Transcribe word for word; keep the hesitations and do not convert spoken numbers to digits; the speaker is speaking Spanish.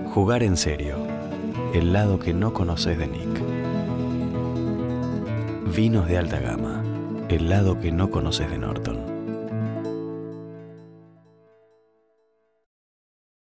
Jugar en serio. El lado que no conoces de Nick. Vinos de alta gama. El lado que no conoces de Norton.